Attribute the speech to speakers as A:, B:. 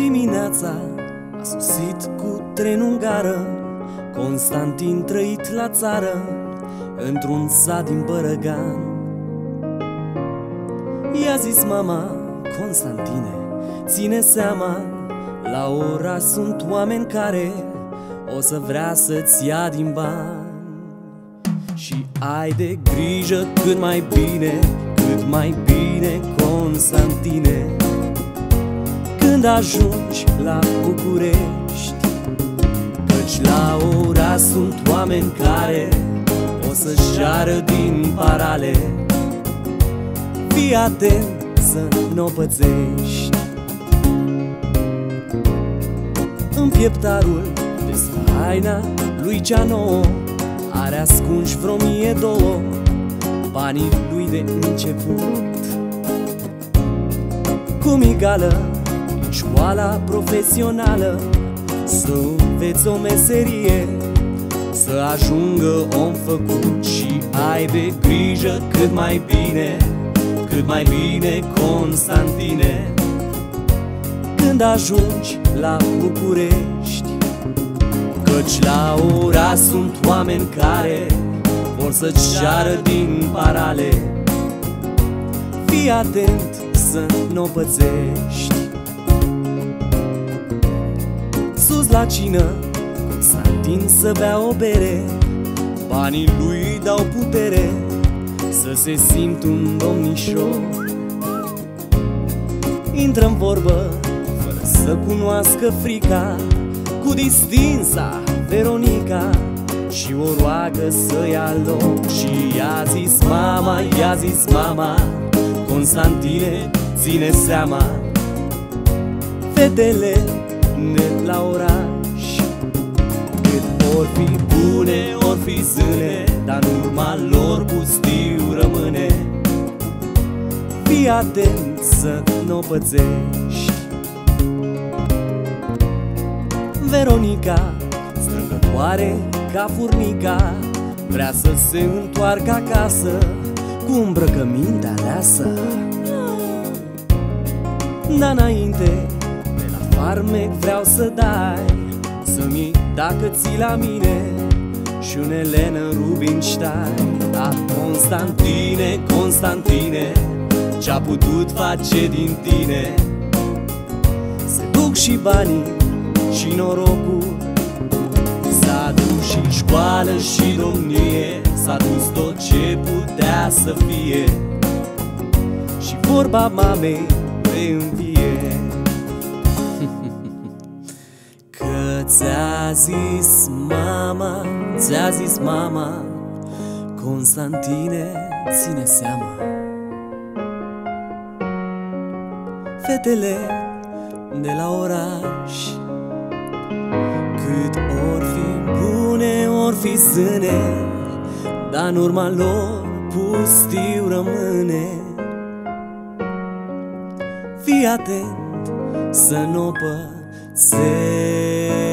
A: Dimineața a sosit cu trenul în gară, Constantin trăit la țară, într-un sat din Bărăgan. I-a zis mama: Constantine, ține seama, la ora sunt oameni care o să vrea să-ți ia din bani. Și ai de grijă cât mai bine, cât mai bine, Constantine, când ajungi la București, căci la ora sunt oameni care o să-și ceară din parale. Fii atent să n-o pățești. În pieptarul de haina lui cea nouă are ascunși vreo 1002 banii lui de început. Cu migală din școala profesională să înveți o meserie, să ajungă om făcut. Și ai de grijă cât mai bine, cât mai bine, Constantine, când ajungi la București, căci la ora sunt oameni care vor să-ți ceară din parale. Fii atent să n-o pățești. Sus la cină, Constantin să bea o bere, banii lui îi dau putere să se simt un domnișor. Intră în vorbă fără să cunoască frica cu distinsa Veronica și o roagă să ia loc. Și i-a zis mama, Constantine, ține seama, fetele de la oraș, cât or fi bune, or fi zâne, dar în urma lor pustiu rămâne. Fii atent să n-o pățești. Veronica, strângătoare ca furnica, vrea să se întoarcă acasă cu îmbrăcămintea aleasă. Dar înainte de la farmec vreau să dai, să-mi iei, dacă ții la mine, și un Elena Rubinstein. Ah, Constantine, Constantine, ce-a putut face din tine? Se duc și banii și norocul, s-a dus și școală și domnie, s-a dus tot ce putea să fie, și vorba mamei reînvie. Că ți-a zis mama, Constantine, ține seama, fetele de la oraș, cât or fi bune, or fi zâne, dar în urma lor pustiu rămâne. Fii atent să n-o pățești.